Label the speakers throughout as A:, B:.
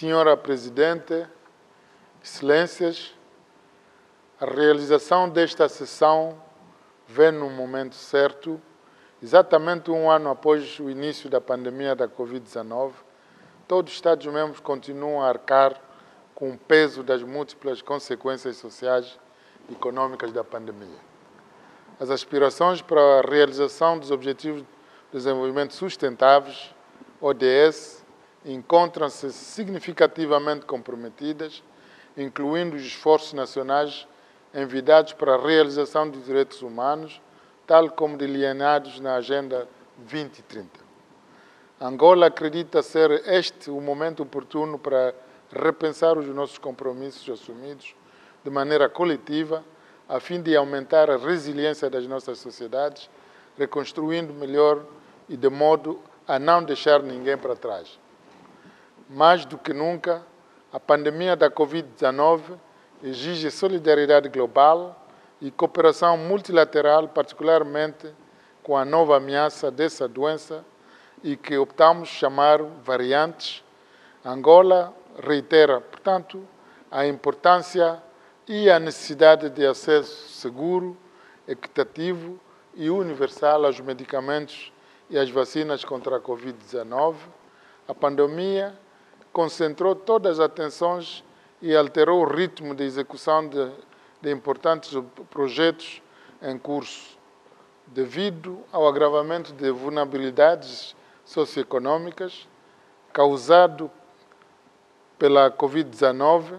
A: Senhora Presidente, Excelências, a realização desta sessão vem no momento certo, exatamente um ano após o início da pandemia da Covid-19. Todos os Estados-membros continuam a arcar com o peso das múltiplas consequências sociais e econômicas da pandemia. As aspirações para a realização dos Objetivos de Desenvolvimento Sustentáveis, ODS, encontram-se significativamente comprometidas, incluindo os esforços nacionais envidados para a realização dos direitos humanos, tal como delineados na Agenda 2030. Angola acredita ser este o momento oportuno para repensar os nossos compromissos assumidos de maneira coletiva, a fim de aumentar a resiliência das nossas sociedades, reconstruindo melhor e de modo a não deixar ninguém para trás. Mais do que nunca, a pandemia da Covid-19 exige solidariedade global e cooperação multilateral, particularmente com a nova ameaça dessa doença e que optamos chamar variantes. Angola reitera, portanto, a importância e a necessidade de acesso seguro, equitativo e universal aos medicamentos e às vacinas contra a Covid-19. A pandemia concentrou todas as atenções e alterou o ritmo de execução de importantes projetos em curso. Devido ao agravamento de vulnerabilidades socioeconômicas causado pela Covid-19,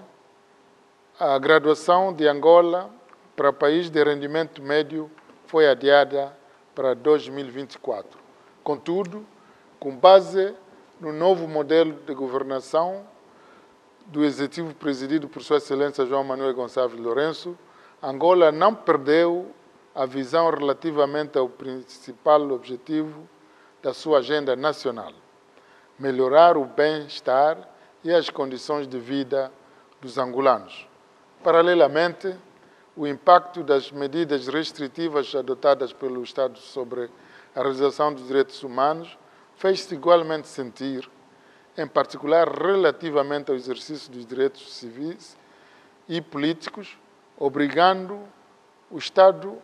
A: a graduação de Angola para país de rendimento médio foi adiada para 2024. Contudo, com base no novo modelo de governação do Executivo presidido por Sua Excelência João Manuel Gonçalves Lourenço, Angola não perdeu a visão relativamente ao principal objetivo da sua agenda nacional: melhorar o bem-estar e as condições de vida dos angolanos. Paralelamente, o impacto das medidas restritivas adotadas pelo Estado sobre a realização dos direitos humanos fez-se igualmente sentir, em particular relativamente ao exercício dos direitos civis e políticos, obrigando o Estado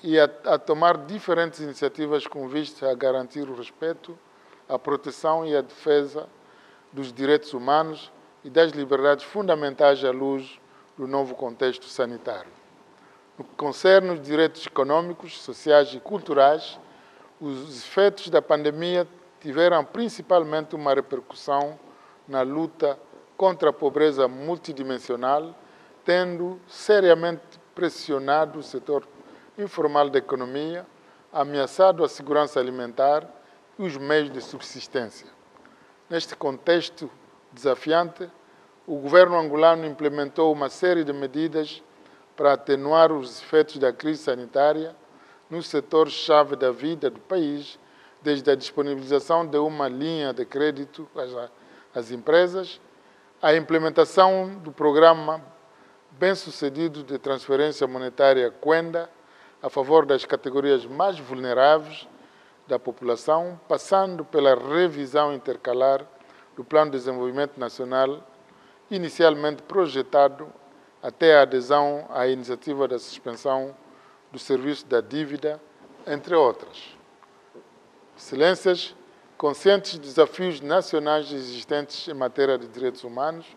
A: a tomar diferentes iniciativas com vista a garantir o respeito, a proteção e a defesa dos direitos humanos e das liberdades fundamentais à luz do novo contexto sanitário. No que concerne os direitos econômicos, sociais e culturais, os efeitos da pandemia tiveram principalmente uma repercussão na luta contra a pobreza multidimensional, tendo seriamente pressionado o setor informal da economia, ameaçado a segurança alimentar e os meios de subsistência. Neste contexto desafiante, o governo angolano implementou uma série de medidas para atenuar os efeitos da crise sanitária no setor-chave da vida do país, desde a disponibilização de uma linha de crédito às empresas, a implementação do programa bem-sucedido de transferência monetária Kwenda a favor das categorias mais vulneráveis da população, passando pela revisão intercalar do Plano de Desenvolvimento Nacional, inicialmente projetado até a adesão à iniciativa da suspensão do serviço da dívida, entre outras. Excelências, conscientes dos desafios nacionais existentes em matéria de direitos humanos,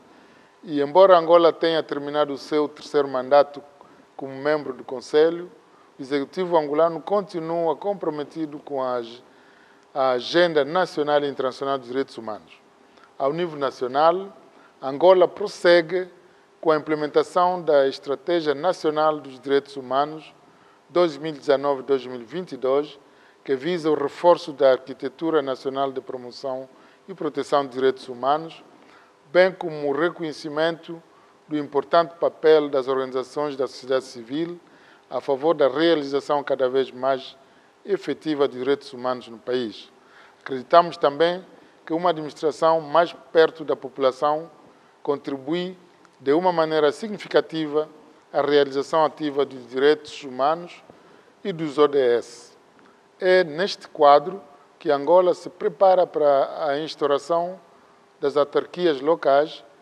A: e embora Angola tenha terminado o seu terceiro mandato como membro do Conselho, o Executivo angolano continua comprometido com a Agenda Nacional e Internacional dos Direitos Humanos. Ao nível nacional, Angola prossegue com a implementação da Estratégia Nacional dos Direitos Humanos 2019-2022, que visa o reforço da arquitetura nacional de promoção e proteção de direitos humanos, bem como o reconhecimento do importante papel das organizações da sociedade civil a favor da realização cada vez mais efetiva de direitos humanos no país. Acreditamos também que uma administração mais perto da população contribui de uma maneira significativa à realização ativa dos direitos humanos e dos ODS. É neste quadro que Angola se prepara para a instauração das autarquias locais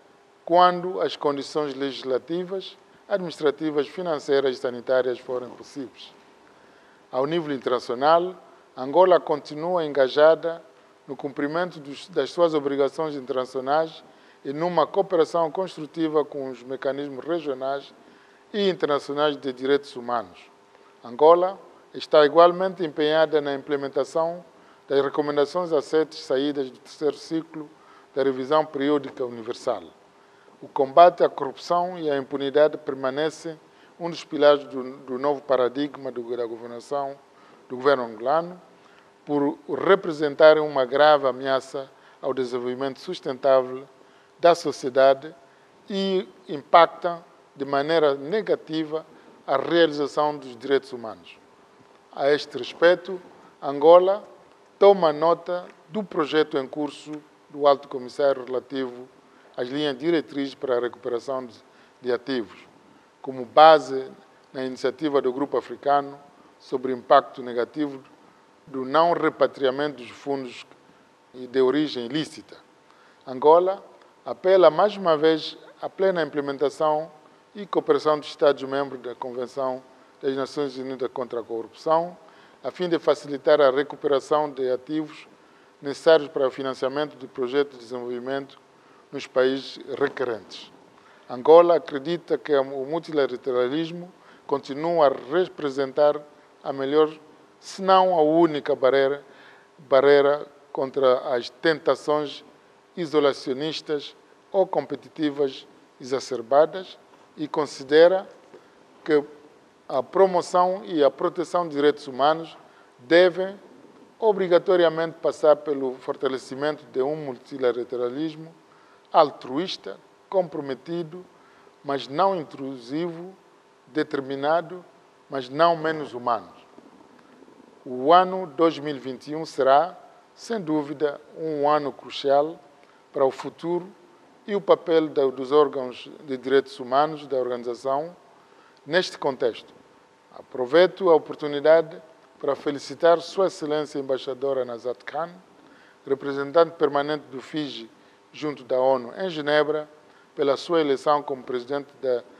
A: quando as condições legislativas, administrativas, financeiras e sanitárias forem possíveis. Ao nível internacional, Angola continua engajada no cumprimento das suas obrigações internacionais e numa cooperação construtiva com os mecanismos regionais e internacionais de direitos humanos. Angola está igualmente empenhada na implementação das recomendações aceites saídas do terceiro ciclo da Revisão Periódica Universal. O combate à corrupção e à impunidade permanece um dos pilares do novo paradigma da governação do governo angolano, por representarem uma grave ameaça ao desenvolvimento sustentável da sociedade e impactam de maneira negativa a realização dos direitos humanos. A este respeito, Angola toma nota do projeto em curso do Alto Comissário relativo às linhas diretrizes para a recuperação de ativos, como base na iniciativa do Grupo Africano sobre o impacto negativo do não repatriamento dos fundos de origem ilícita. Angola apela mais uma vez à plena implementação e cooperação dos Estados-membros da Convenção das Nações Unidas contra a Corrupção, a fim de facilitar a recuperação de ativos necessários para o financiamento de projetos de desenvolvimento nos países requerentes. Angola acredita que o multilateralismo continua a representar a melhor, se não a única barreira contra as tentações isolacionistas ou competitivas exacerbadas e considera que a promoção e a proteção de direitos humanos devem obrigatoriamente passar pelo fortalecimento de um multilateralismo altruísta, comprometido, mas não intrusivo, determinado, mas não menos humano. O ano 2021 será, sem dúvida, um ano crucial para o futuro e o papel dos órgãos de direitos humanos da organização neste contexto. Aproveito a oportunidade para felicitar Sua Excelência Embaixadora Nazat Khan, representante permanente do Fiji junto da ONU em Genebra, pela sua eleição como presidente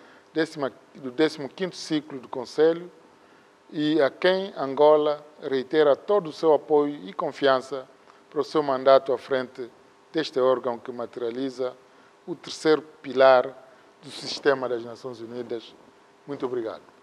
A: do 15º ciclo do Conselho, e a quem Angola reitera todo o seu apoio e confiança para o seu mandato à frente deste órgão que materializa o terceiro pilar do sistema das Nações Unidas. Muito obrigado.